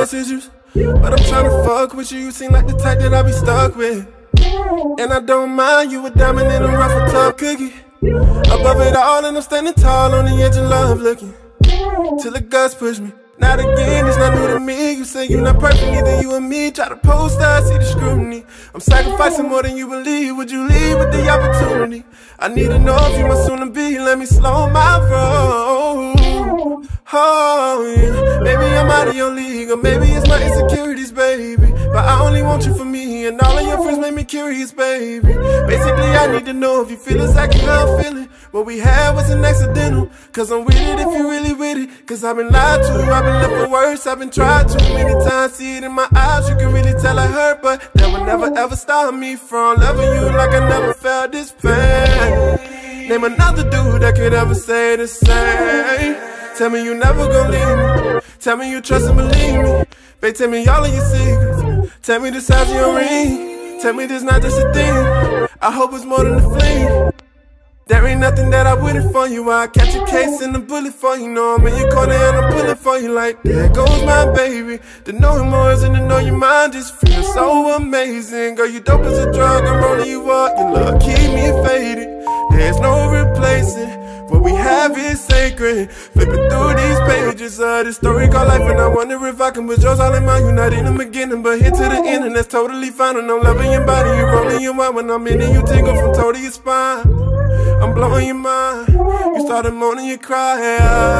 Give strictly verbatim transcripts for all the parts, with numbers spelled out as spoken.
sausages, but I'm tryna fuck with you. You seem like the type that I be stuck with, and I don't mind you a diamond in a rough top cookie. Above it all, and I'm standing tall on the edge of love, looking till the guts push me. Not again, it's not new to me. You say you're not perfect, neither you and me. Try to post, I see the scrutiny. I'm sacrificing more than you believe. Would you leave with the opportunity? I need to know if you my soon-to-be. Let me slow my roll. Oh, yeah. Maybe I'm out of your league, or maybe it's my insecurities, baby. But I only want you for me, and all of your friends make me curious, baby. Basically, I need to know if you feel exactly how I'm feeling. What we had wasn't accidental, cause I'm with it if you really with it. Cause I've been lied to, I've been left for worse, I've been tried too many times. See it in my eyes, you can really tell I hurt, but that would never ever stop me from loving you like I never felt this pain. Name another dude that could ever say the same. Tell me you never gon' leave me. Tell me you trust and believe me. Babe, tell me all of your secrets. Tell me the size of your ring. Tell me this not just a thing. I hope it's more than a fling. There ain't nothing that I wouldn't for you. I'll catch a case and a bullet for you. Know I'm in your corner and I'm pulling for you. Like, there goes my baby. To know you more isn't to know your mind. Just feels so amazing. Girl, you dope as a drug, I'm rolling you up. Your love keep me faded. There's no replacing. What we have is sacred. Flipping through these pages of this story called life, and I wonder if I can put yours all in mine. You're not in the beginning, but here to the end, and that's totally fine. And I'm loving your body, you're rolling your mind. When I'm in it, you tingle from toe to your spine. I'm blowing your mind. You started moaning, you cry.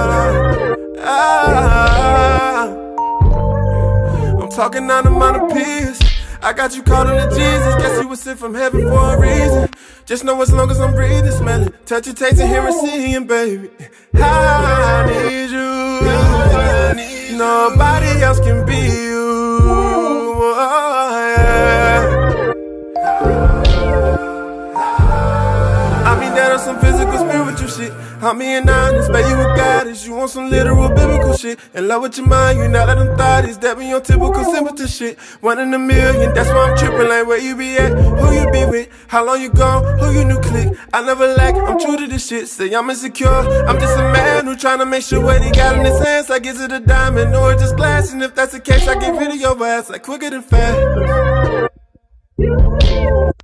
Ah, I'm talking out of my peers. I got you caught on the Jesus. Guess you was sent from heaven for a reason. Just know as long as I'm breathing, smelling, touching, tasting, hearing, seeing, baby, I need you. Nobody else can be you. Oh, yeah. I mean that on some physical, spiritual shit. I'm being honest, baby, you a goddess. You want some literal, biblical shit. In love with your mind, you not let them thotties. That be your typical sympathy shit. One in a million, that's why I'm tripping. Like, where you be at, who you be with, how long you gone, who you new click. I never lack, I'm true to this shit. Say I'm insecure, I'm just a man who tryna make sure what he got in his hands, like, is it a diamond or just glass? And if that's the case, I get rid of your ass like quicker than fast.